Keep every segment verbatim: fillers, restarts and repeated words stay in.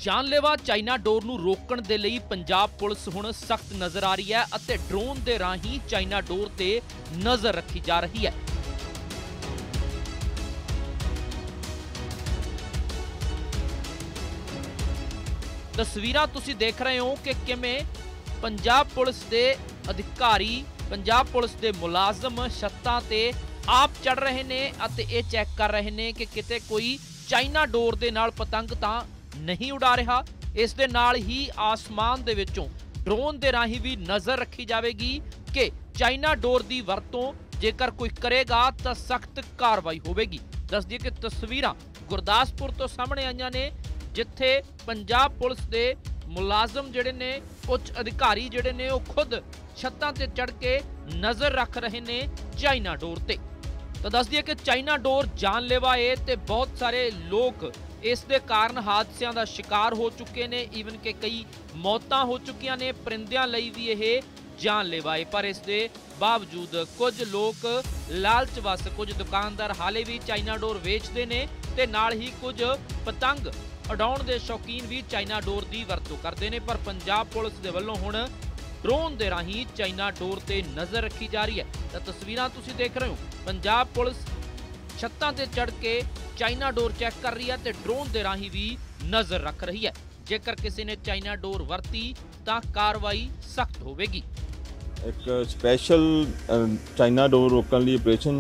जानलेवा China door ਨੂੰ ਰੋਕਣ ਦੇ ਲਈ ਪੰਜਾਬ ਪੁਲਿਸ ਹੁਣ ਸਖਤ ਨਜ਼ਰ ਆ ਰਹੀ ਹੈ ਅਤੇ ਡਰੋਨ ਦੇ ਰਾਹੀਂ ਚਾਈਨਾ ਡੋਰ ਤੇ ਨਜ਼ਰ ਰੱਖੀ ਜਾ ਰਹੀ ਹੈ। ਤਸਵੀਰਾਂ ਤੁਸੀਂ ਦੇਖ ਰਹੇ ਹੋ ਕਿ ਕਿਵੇਂ ਪੰਜਾਬ ਪੁਲਿਸ ਦੇ ਅਧਿਕਾਰੀ ਪੰਜਾਬ ਪੁਲਿਸ ਦੇ ਮੁਲਾਜ਼ਮ ਛੱਤਾਂ ਤੇ ਆਪ ਚੜ ਰਹੇ ਨੇ ਅਤੇ ਇਹ ਚੈੱਕ ਕਰ ਰਹੇ ਨੇ ਕਿ ਕਿਤੇ ਕੋਈ ਚਾਈਨਾ ਡੋਰ ਦੇ ਨਾਲ ਪਤੰਗ ਤਾਂ नहीं उड़ा रहा। इस दे नाल ही आसमान दे विचों ड्रोन दे राही भी नजर रखी जाएगी कि चाइना डोर दी वरतों जेकर कोई करेगा तो सख्त कार्रवाई होगी। दस दिए कि तस्वीरां गुरदासपुर तो सामने आईयां ने जिथे पंजाब पुलिस दे मुलाजम जिहड़े ने उच्च अधिकारी जिहड़े ने वो खुद छत्तां ते चढ़ के नजर रख रहे ने चाइना डोर ते। तो दस दिए कि चाइना डोर जानलेवा है ते बहुत सारे लोग इस दे कारण हादसियां दा शिकार हो चुके ने, ईवन के कई मौतां हो चुकियां ने। परिंदियां लई भी यह जानलेवा है, पर इस दे बावजूद कुछ लोग लालच वस कुछ दुकानदार हाले भी चाइना डोर वेचते ने ते नाल ही कुछ पतंग उड़ाउण दे शौकीन भी चाइना डोर की वरतों करते हैं। पर पंजाब पुलिस दे वल्लों हुण ड्रोन दे राही चाइना डोर ते नज़र रखी जा रही है। तो तस्वीरां तुसीं देख रहे हो, पंजाब पुलिस छत्तां ते चढ़ के चाइना डोर चैक कर रही है तो ड्रोन दे राही भी नजर रख रही है। जेकर किसी ने चाइना डोर वरती तो कार्रवाई सख्त होगी। एक स्पैशल चाइना डोर रोकने लिए ऑपरेशन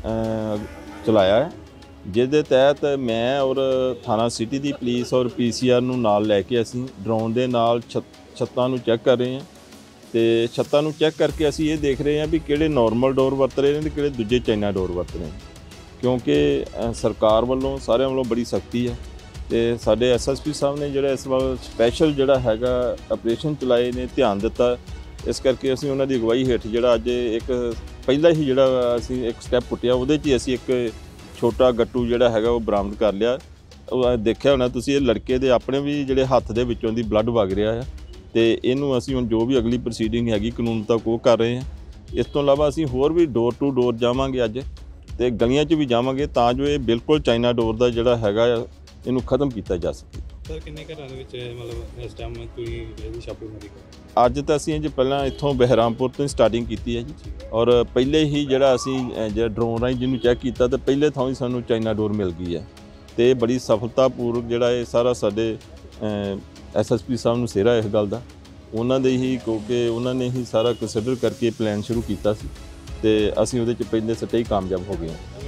चलाया है, जिसके तहत मैं और थाना सिटी की पुलिस और पी सी आर नूं नाल लैके असीं ड्रोन दे नाल छत्तां नूं चैक कर रहे हैं। तो छत्तां नूं चैक करके असीं ये देख रहे हैं भी किहड़े नॉर्मल डोर वरत रहे हैं ते किहड़े दूजे चाइना डोर वरत रहे हैं, क्योंकि सरकार वालों सारे वालों बड़ी सख्ती है। तो साडे एस एस पी साहब ने जिहड़ा इस वाल स्पैशल जिहड़ा हैगा ऑपरेशन चलाए ने ध्यान दिता, इस करके असीं उन्हां दी अगवाई हेठ जिहड़ा अज एक पहला ही जिहड़ा असीं एक स्टैप पुट्टिया, उहदे च असीं एक छोटा गट्टू जिहड़ा हैगा वो बरामद कर लिया। देखिया होना तुसीं ये लड़के दे अपने भी जिहड़े हत्थ दे विचों दी ब्लड वग रिहा है, तो इहनूं असीं हुण जो भी अगली प्रोसीडिंग हैगी कानून तक वो कर रहे हैं। इस तो इलावा असीं होर भी डोर टू डोर जावांगे अज ਤੇ ਗਲੀਆਂ 'ਚ ਵੀ ਜਾਵਾਂਗੇ ਤਾਂ ਜੋ ਇਹ ਬਿਲਕੁਲ ਚਾਈਨਾ ਡੋਰ ਦਾ ਜਿਹੜਾ ਹੈਗਾ ਇਹਨੂੰ ਖਤਮ ਕੀਤਾ ਜਾ ਸਕੇ। ਸਰ ਕਿੰਨੇ ਘਰਾਂ ਦੇ ਵਿੱਚ ਮਤਲਬ ਇਸ ਟਾਈਮ ਕੋਈ ਇਹਦੀ ਛਾਪੇਮਾਰੀ ਕਰ ਅੱਜ ਤਾਂ ਅਸੀਂ ਜੇ ਪਹਿਲਾਂ ਇੱਥੋਂ ਬਹਿਰਾਮਪੁਰ ਤੋਂ ਸਟਾਰਟਿੰਗ ਕੀਤੀ ਹੈ ਜੀ, ਔਰ ਪਹਿਲੇ ਹੀ ਜਿਹੜਾ ਅਸੀਂ ਜਿਹੜਾ ਡਰੋਨ ਰਾਹੀਂ ਜਿਹਨੂੰ ਚੈੱਕ ਕੀਤਾ ਤਾਂ ਪਹਿਲੇ ਥਾਂ ਹੀ ਸਾਨੂੰ ਚਾਈਨਾ ਡੋਰ ਮਿਲ ਗਈ ਹੈ ਤੇ ਬੜੀ ਸਫਲਤਾਪੂਰਵਕ ਜਿਹੜਾ ਇਹ ਸਾਰਾ ਸਾਡੇ ਐਸ ਐਸ ਪੀ ਸਾਹਿਬ ਨੂੰ ਸਿਹਰਾ ਇਸ ਗੱਲ ਦਾ, ਉਹਨਾਂ ਦੇ ਹੀ ਕਿਉਂਕਿ ਉਹਨਾਂ ਨੇ ਹੀ ਸਾਰਾ ਕੰਸੀਡਰ ਕਰਕੇ ਪਲਾਨ ਸ਼ੁਰੂ ਕੀਤਾ ਸੀ ਤੇ ਅਸੀਂ ਉਹਦੇ 'ਚ ਪਹਿਲੇ ਸੱਟੇ ਹੀ ਕਾਮਯਾਬ ਹੋ ਗਏ ਹਾਂ।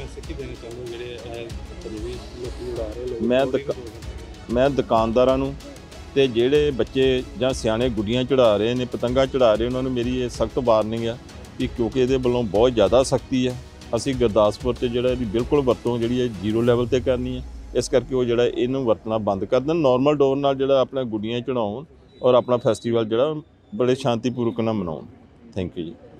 ਮੈਂ ਮੈਂ ਦੁਕਾਨਦਾਰਾਂ ਨੂੰ ਤੇ ਜਿਹੜੇ ਬੱਚੇ ਜਾਂ ਸਿਆਣੇ ਗੁੱਡੀਆਂ ਚੜਾ ਰਹੇ ਨੇ ਪਤੰਗਾ ਚੜਾ ਰਹੇ ਉਹਨਾਂ ਨੂੰ ਮੇਰੀ ਇਹ ਸਖਤ ਵਾਰਨਿੰਗ ਆ ਕਿ ਕਿਉਂਕਿ ਇਹਦੇ ਵੱਲੋਂ ਬਹੁਤ ਜ਼ਿਆਦਾ ਸਖਤੀ ਹੈ, ਅਸੀਂ ਗੁਰਦਾਸਪੁਰ 'ਚ ਜਿਹੜਾ ਇਹਦੀ ਬਿਲਕੁਲ ਵਰਤੋਂ ਜਿਹੜੀ ਹੈ ਜ਼ੀਰੋ ਲੈਵਲ 'ਤੇ ਕਰਨੀ ਹੈ। ਇਸ ਕਰਕੇ ਉਹ ਜਿਹੜਾ ਇਹਨੂੰ ਵਰਤਣਾ ਬੰਦ ਕਰ ਦੇਣ, ਨੋਰਮਲ ਡੋਰ ਨਾਲ ਜਿਹੜਾ ਆਪਣਾ ਗੁੱਡੀਆਂ ਚੜਾਉਣ ਔਰ ਆਪਣਾ ਫੈਸਟੀਵਲ ਜਿਹੜਾ ਬੜੇ ਸ਼ਾਂਤੀਪੂਰਵਕ ਨਾਲ ਮਨਾਉਣ। ਥੈਂਕ ਯੂ ਜੀ।